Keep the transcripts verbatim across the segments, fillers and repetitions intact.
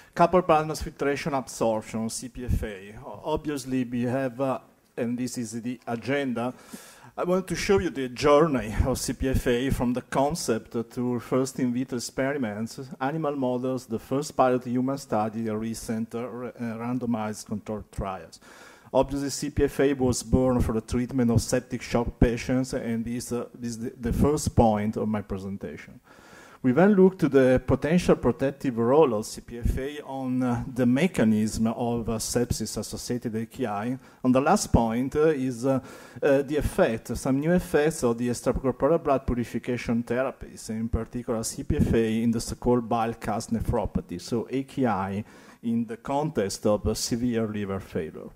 coupled plasma filtration absorption, C P F A. Obviously, we have, uh, and this is the agenda, I want to show you the journey of C P F A from the concept to first in vitro experiments, animal models, the first pilot human study, the recent uh, randomized controlled trials. Obviously, C P F A was born for the treatment of septic shock patients, and this, uh, this is the, the first point of my presentation. We then look to the potential protective role of C P F A on uh, the mechanism of uh, sepsis-associated A K I. And the last point uh, is uh, uh, the effect, some new effects of the extracorporeal blood purification therapies, in particular C P F A in the so-called bile cast nephropathy, so A K I in the context of uh, severe liver failure.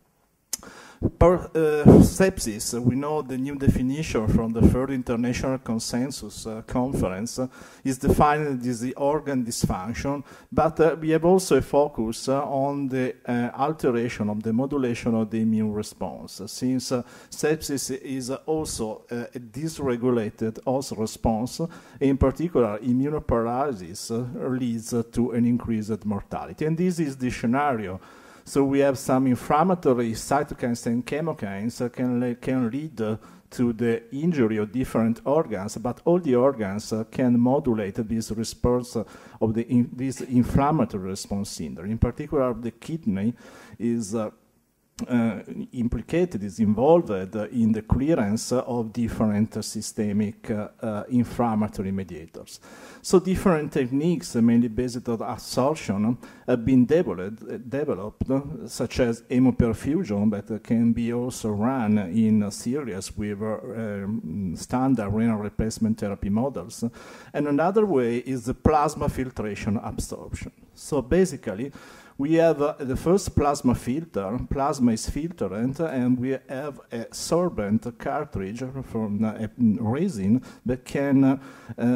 Per uh, sepsis, uh, we know the new definition from the third International Consensus uh, Conference uh, is defined as the organ dysfunction, but uh, we have also a focus uh, on the uh, alteration of the modulation of the immune response, uh, since uh, sepsis is uh, also uh, a dysregulated host response, in particular immunoparalysis uh, leads uh, to an increased mortality. And this is the scenario. So we have some inflammatory cytokines and chemokines that can, can lead uh, to the injury of different organs, but all the organs uh, can modulate this response uh, of the in, this inflammatory response syndrome. In particular, the kidney is uh, uh, implicated, is involved uh, in the clearance uh, of different uh, systemic uh, uh, inflammatory mediators. So different techniques, uh, mainly based on absorption, have been developed, uh, developed uh, such as hemoperfusion, that uh, can be also run in uh, series with uh, um, standard renal replacement therapy models. And another way is the plasma filtration absorption. So basically, we have uh, the first plasma filter. Plasma is filterant, and we have a sorbent cartridge from uh, resin that can uh, uh,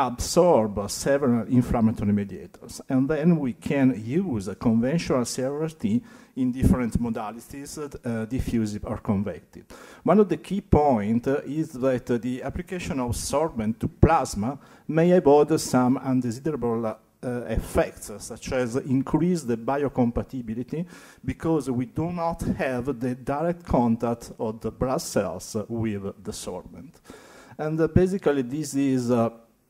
absorb several inflammatory mediators. And then we can use a conventional C R T in different modalities, uh, diffusive or convective. One of the key points uh, is that uh, the application of sorbent to plasma may avoid some undesirable uh, Uh, effects, uh, such as increase the biocompatibility, because we do not have the direct contact of the blood cells uh, with the sorbent. And uh, basically this is uh,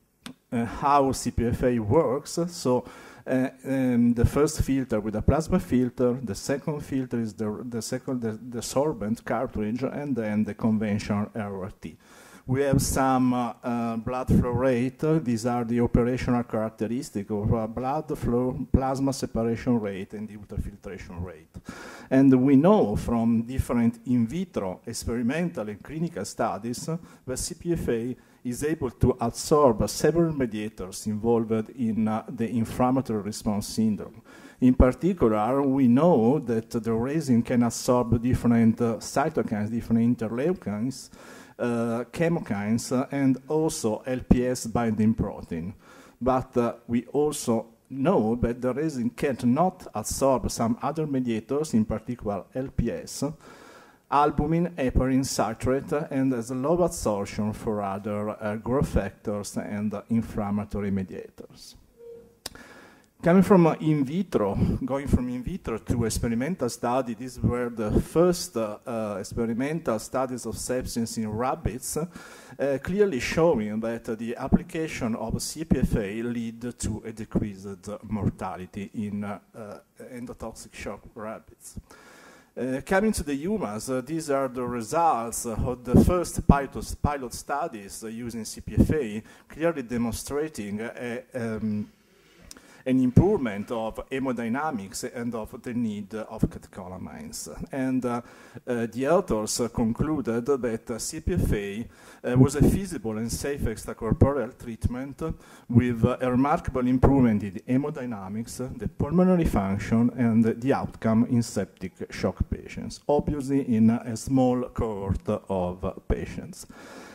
uh, how C P F A works. So uh, um, the first filter with a plasma filter, the second filter is the, the second the, the sorbent cartridge, and then the conventional R R T. We have some uh, uh, blood flow rate. Uh, these are the operational characteristics of uh, blood flow, plasma separation rate, and the ultrafiltration rate. And we know from different in vitro experimental and clinical studies uh, that C P F A is able to absorb uh, several mediators involved in uh, the inflammatory response syndrome. In particular, we know that the resin can absorb different uh, cytokines, different interleukins, Uh, chemokines, uh, and also L P S binding protein. But uh, we also know that the resin cannot absorb some other mediators, in particular L P S, albumin, heparin, citrate, uh, and has a low absorption for other uh, growth factors and uh, inflammatory mediators. Coming from uh, in vitro, going from in vitro to experimental study, these were the first uh, uh, experimental studies of sepsis in rabbits, uh, clearly showing that uh, the application of C P F A lead to a decreased uh, mortality in uh, uh, endotoxic shock rabbits. Uh, coming to the humans, uh, these are the results uh, of the first pilot, pilot studies uh, using C P F A, clearly demonstrating a, um, an improvement of hemodynamics and of the need of catecholamines. And uh, uh, the authors uh, concluded that uh, C P F A uh, was a feasible and safe extracorporeal treatment uh, with uh, a remarkable improvement in the hemodynamics, uh, the pulmonary function, and uh, the outcome in septic shock patients, obviously in uh, a small cohort of uh, patients.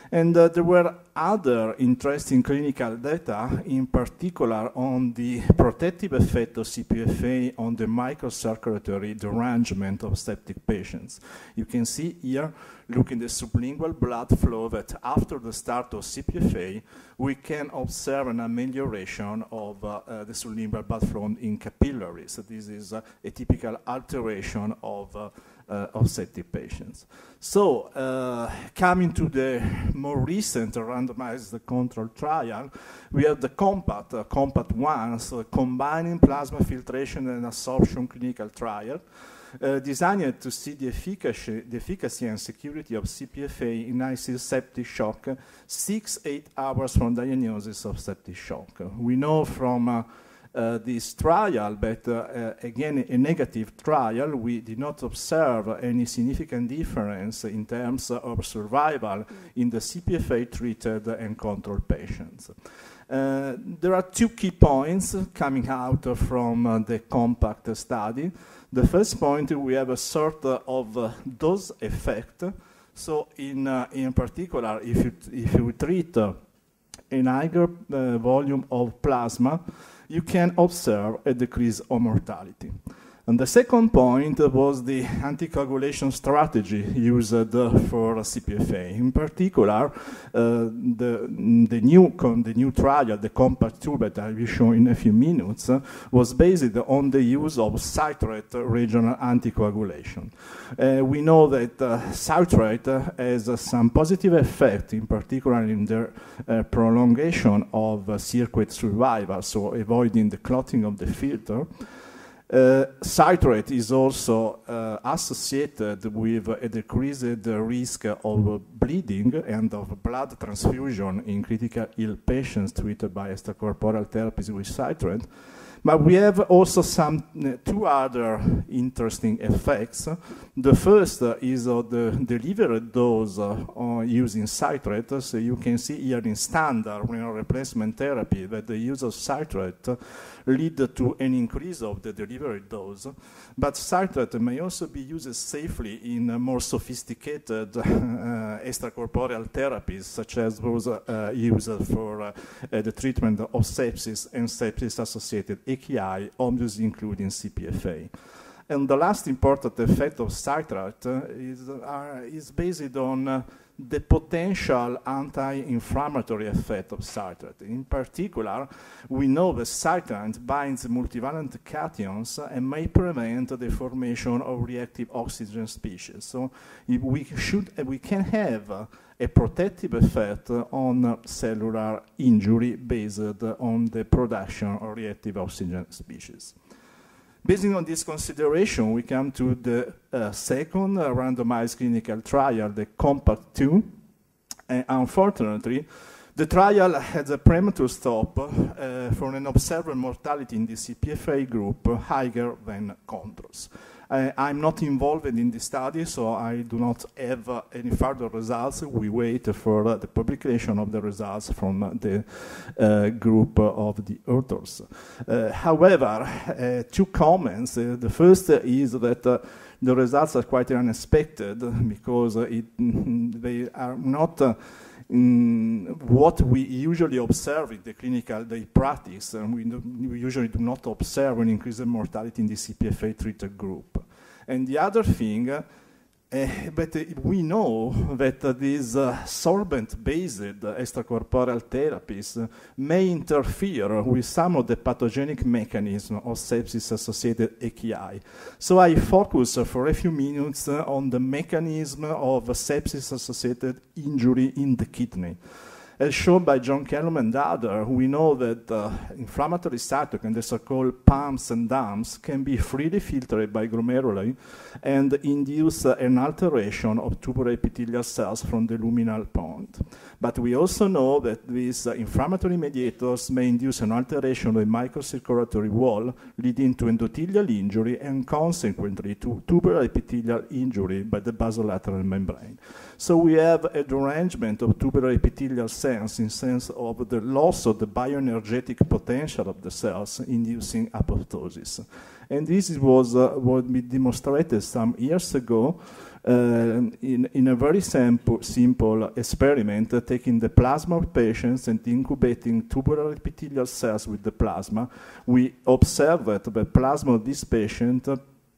And uh, there were other interesting clinical data, in particular on the protective effect of C P F A on the microcirculatory derangement of septic patients. You can see here, looking at the sublingual blood flow, that after the start of C P F A, we can observe an amelioration of uh, uh, the sublingual blood flow in capillaries. So this is uh, a typical alteration of uh, Uh, of septic patients. So, uh, coming to the more recent randomized control trial, we have the COMPAT, uh, COMPAT one, so combining plasma filtration and absorption clinical trial, uh, designed to see the efficacy, the efficacy and security of C P F A in I C U septic shock, six, eight hours from diagnosis of septic shock. We know from uh, Uh, this trial, but uh, uh, again, a negative trial, we did not observe any significant difference in terms of survival in the C P F A treated and controlled patients. Uh, there are two key points coming out from uh, the COMPACT study. The first point, we have a sort of uh, dose effect. So in, uh, in particular, if you, if you treat uh, a higher uh, volume of plasma, you can observe a decrease of mortality. And the second point was the anticoagulation strategy used uh, for C P F A. In particular, uh, the, the, new the new trial, the COMPACT two, that I will show in a few minutes, uh, was based on the use of citrate regional anticoagulation. Uh, we know that uh, citrate uh, has uh, some positive effect, in particular in the uh, prolongation of uh, circuit survival, so avoiding the clotting of the filter. Uh, citrate is also uh, associated with a decreased risk of bleeding and of blood transfusion in critical ill patients treated by extracorporeal therapies with citrate. But we have also some uh, two other interesting effects. The first uh, is uh, the delivered dose uh, uh, using citrate. So you can see here in standard renal replacement therapy that the use of citrate uh, lead to an increase of the delivered dose. But citrate may also be used safely in uh, more sophisticated uh, extracorporeal therapies, such as those uh, used for uh, uh, the treatment of sepsis and sepsis-associated A K I, obviously including C P F A. And the last important effect of citrate uh, is, uh, is based on uh, the potential anti-inflammatory effect of citrate. In particular, we know that citrate binds multivalent cations and may prevent the formation of reactive oxygen species. So if we, should, uh, we can have uh, a protective effect on uh, cellular injury based on the production of reactive oxygen species. Based on this consideration, we come to the uh, second uh, randomized clinical trial, the COMPACT two. And unfortunately, the trial had a premature stop uh, for an observed mortality in the C P F A group higher than controls. Uh, I'm not involved in the study, so I do not have uh, any further results. We wait for uh, the publication of the results from uh, the uh, group of the authors. Uh, however, uh, two comments. Uh, the first uh, is that uh, the results are quite unexpected because uh, it, they are not uh, Mm, what we usually observe in the clinical day practice, and we, do, we usually do not observe an increase in mortality in the C P F A treated group. And the other thing, uh, uh, but uh, we know that uh, these uh, solvent-based uh, extracorporeal therapies uh, may interfere with some of the pathogenic mechanisms of sepsis-associated A K I. So I focus uh, for a few minutes uh, on the mechanism of uh, sepsis-associated injury in the kidney. As shown by John Kellum and others, we know that uh, inflammatory cytokines, the so-called pumps and dumps, can be freely filtered by glomeruli and induce uh, an alteration of tubular epithelial cells from the luminal point. But we also know that these uh, inflammatory mediators may induce an alteration of the microcirculatory wall, leading to endothelial injury and consequently to tubular epithelial injury by the basolateral membrane. So we have a derangement of tubular epithelial cells sense, in sense of the loss of the bioenergetic potential of the cells inducing apoptosis. And this was uh, what we demonstrated some years ago uh, in, in a very simple, simple experiment, uh, taking the plasma of patients and incubating tubular epithelial cells with the plasma. We observed that the plasma of this patient uh,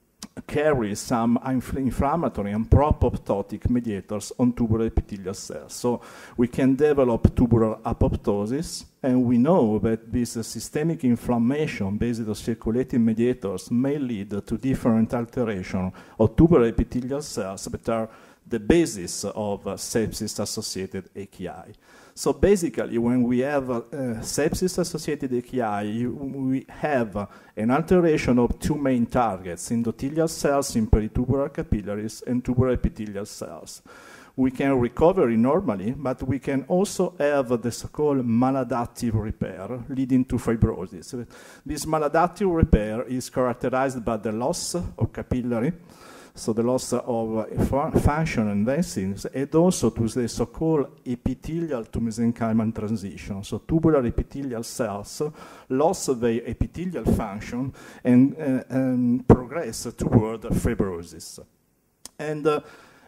carries some infl inflammatory and pro-apoptotic mediators on tubular epithelial cells. So we can develop tubular apoptosis, and we know that this uh, systemic inflammation based on circulating mediators may lead to different alteration of tubular epithelial cells that are the basis of uh, sepsis-associated A K I. So basically, when we have uh, sepsis-associated A K I, you, we have uh, an alteration of two main targets, endothelial cells in peritubular capillaries and tubular epithelial cells. We can recover normally, but we can also have uh, the so-called maladaptive repair, leading to fibrosis. This maladaptive repair is characterized by the loss of capillary, so the loss of uh, function and vessels, and also to the so-called epithelial to mesenchymal transition. So tubular epithelial cells lost their epithelial function and, uh, and progress toward fibrosis. And uh,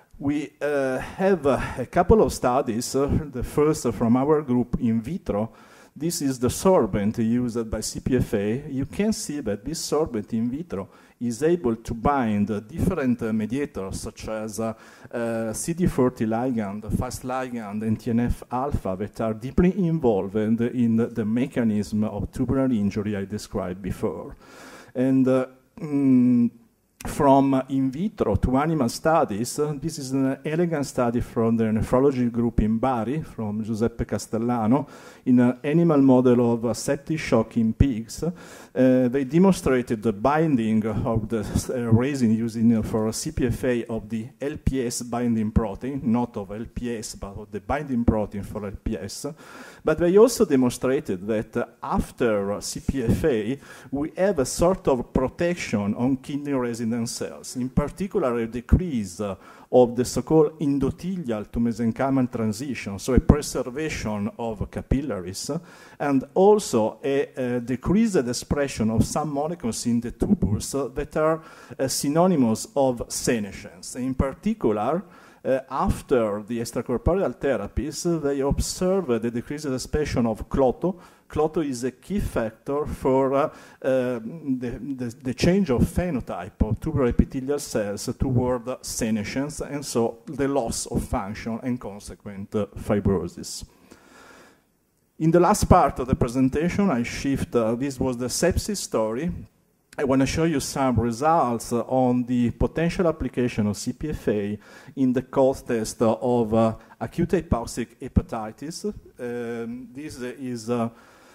we uh, have uh, a couple of studies, uh, the first uh, from our group in vitro. This is the sorbent used by C P F A. You can see that this sorbent in vitro is able to bind uh, different uh, mediators such as uh, uh, C D forty ligand, Fas ligand, and T N F alpha that are deeply involved in the, the mechanism of tubular injury I described before. And uh, mm, from uh, in vitro to animal studies, uh, this is an elegant study from the nephrology group in Bari, from Giuseppe Castellano, in an animal model of uh, septic shock in pigs. Uh, they demonstrated the binding of the uh, resin using uh, for C P F A of the L P S binding protein, not of L P S, but of the binding protein for L P S. But they also demonstrated that uh, after uh, C P F A, we have a sort of protection on kidney resident cells, in particular a decrease uh, of the so-called endothelial to mesenchymal transition, so a preservation of capillaries, uh, and also a, a decreased expression of some molecules in the tubules uh, that are uh, synonymous of senescence. In particular, Uh, after the extracorporeal therapies, uh, they observed the decreased expression of clotho. Clotho is a key factor for uh, uh, the, the, the change of phenotype of tubular epithelial cells toward uh, senescence, and so the loss of function and consequent uh, fibrosis. In the last part of the presentation, I shift, uh, this was the sepsis story. I want to show you some results uh, on the potential application of C P F A in the context uh, of uh, acute hypoxic hepatitis. Um, this is uh,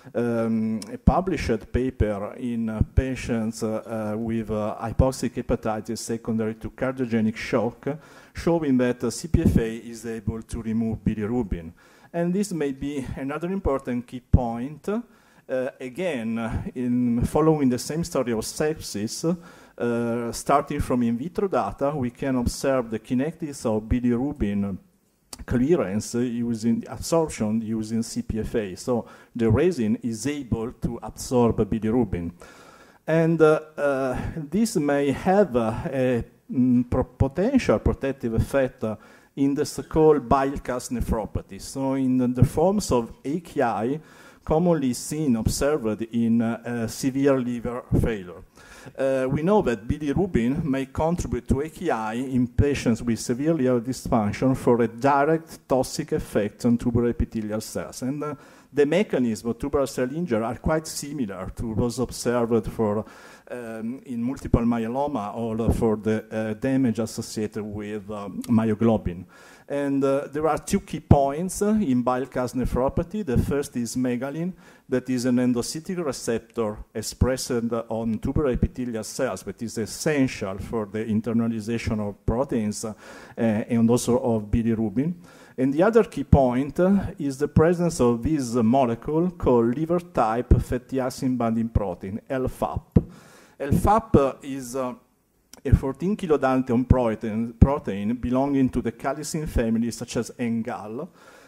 um, a published paper in uh, patients uh, uh, with uh, hypoxic hepatitis secondary to cardiogenic shock, showing that uh, C P F A is able to remove bilirubin. And this may be another important key point. Uh, again, uh, in following the same story of sepsis, uh, starting from in vitro data, we can observe the kinetics of bilirubin clearance uh, using absorption using C P F A. So the resin is able to absorb bilirubin. And uh, uh, this may have uh, a mm, pro potential protective effect uh, in the so-called bile cast nephropathy. So in the, the forms of A K I, commonly seen, observed in uh, uh, severe liver failure. Uh, we know that bilirubin may contribute to A K I in patients with severe liver dysfunction for a direct toxic effect on tubular epithelial cells. And uh, the mechanism of tubular cell injury are quite similar to those observed for um, in multiple myeloma or for the uh, damage associated with um, myoglobin. And uh, there are two key points uh, in bile cast nephropathy. The first is megalin, that is an endocytic receptor expressed uh, on tubular epithelial cells, that is essential for the internalization of proteins uh, and also of bilirubin. And the other key point uh, is the presence of this uh, molecule called liver-type fatty acid binding protein, L F A P. L F A P uh, is uh, a fourteen kilodalton protein, protein belonging to the calycine family, such as N G A L.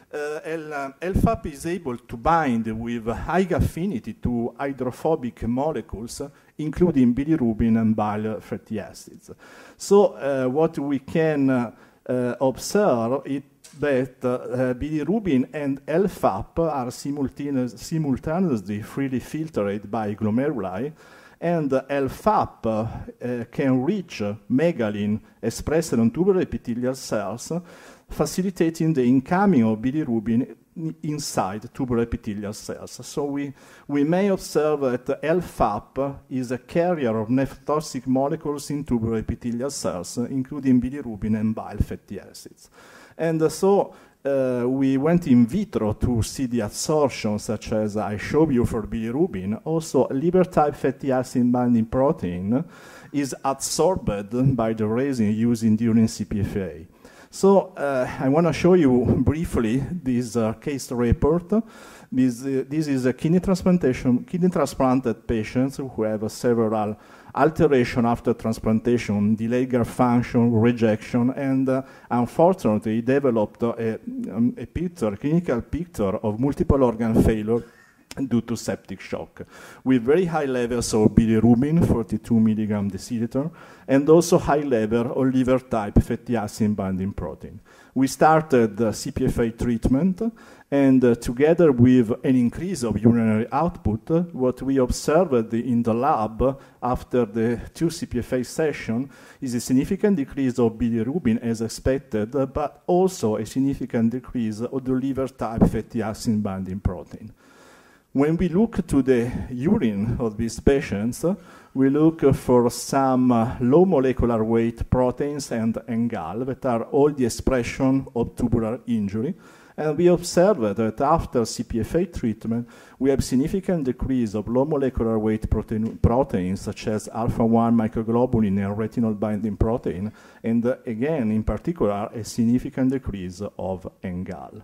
Uh, L, LFAP is able to bind with high affinity to hydrophobic molecules, including bilirubin and bile fatty acids. So uh, what we can uh, uh, observe is that uh, bilirubin and LFAP are simultaneous, simultaneously freely filtered by glomeruli, and uh, LFAP uh, uh, can reach uh, megalin expressed on tubular epithelial cells, facilitating the incoming of bilirubin inside tubular epithelial cells. So we, we may observe that LFAP is a carrier of nephrotoxic molecules in tubular epithelial cells, including bilirubin and bile fatty acids. And uh, so uh, we went in vitro to see the absorption, such as I showed you for bilirubin. Also, liver-type fatty acid binding protein is absorbed by the resin using during C P F A. So uh, I want to show you briefly this uh, case report. This, uh, this is a kidney transplantation, kidney transplanted patients who have uh, several alterations after transplantation, delayed graft function, rejection, and uh, unfortunately developed uh, a, um, a picture, clinical picture of multiple organ failure due to septic shock, with very high levels of bilirubin, forty-two milligram deciliter, and also high level of liver-type fatty acid binding protein. We started uh, C P F A treatment, and uh, together with an increase of urinary output, uh, what we observed in the lab after the two C P F A sessions is a significant decrease of bilirubin as expected, uh, but also a significant decrease of the liver-type fatty acid binding protein. When we look to the urine of these patients, uh, we look uh, for some uh, low molecular weight proteins and N G A L that are all the expression of tubular injury. And we observed that after C P F A treatment, we have significant decrease of low molecular weight protein, proteins such as alpha one microglobulin and retinol binding protein, and uh, again, in particular, a significant decrease of N G A L.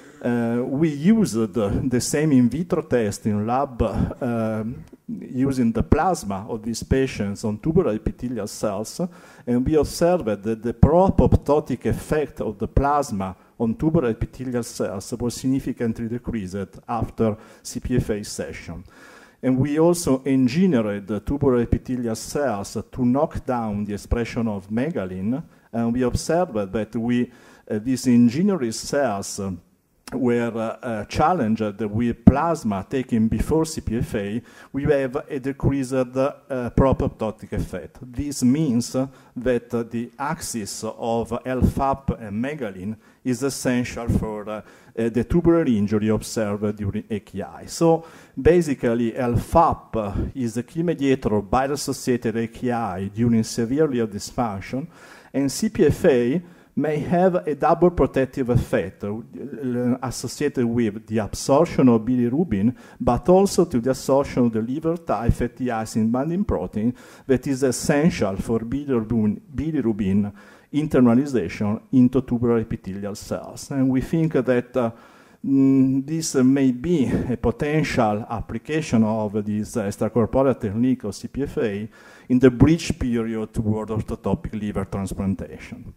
Uh, we used uh, the same in vitro test in lab uh, using the plasma of these patients on tubular epithelial cells, and we observed that the pro-apoptotic effect of the plasma on tubular epithelial cells was significantly decreased after C P F A session. And we also engineered the tubular epithelial cells to knock down the expression of megalin, and we observed that we, uh, these engineered cells uh, were uh, uh, challenged with plasma taken before C P F A, we have a decreased uh, pro-apoptotic effect. This means uh, that uh, the axis of LFAP and megalin is essential for uh, uh, the tubular injury observed during A K I. So basically, LFAP uh, is a key mediator of bile-associated A K I during severe liver dysfunction, and C P F A may have a double protective effect uh, associated with the absorption of bilirubin, but also to the absorption of the liver-type fatty acid binding protein that is essential for bilirubin, bilirubin internalization into tubular epithelial cells. And we think that uh, mm, this uh, may be a potential application of this uh, extracorporeal technique of C P F A in the bridge period toward orthotopic liver transplantation.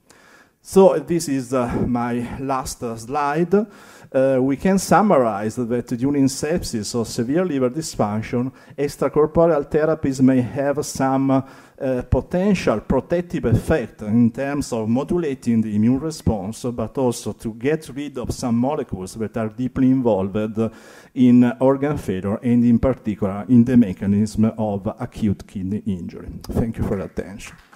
So this is uh, my last uh, slide. Uh, we can summarize that during sepsis or severe liver dysfunction, extracorporeal therapies may have some uh, potential protective effect in terms of modulating the immune response, but also to get rid of some molecules that are deeply involved in organ failure, and in particular in the mechanism of acute kidney injury. Thank you for your attention.